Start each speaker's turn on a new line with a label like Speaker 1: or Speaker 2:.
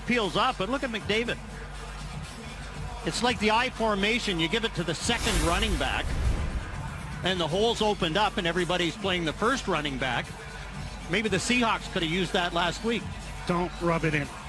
Speaker 1: peels up, but look at McDavid. It's like the I formation. You give it to the second running back, and the hole's opened up, and everybody's playing the first running back. Maybe the Seahawks could have used that last week.
Speaker 2: Don't rub it in.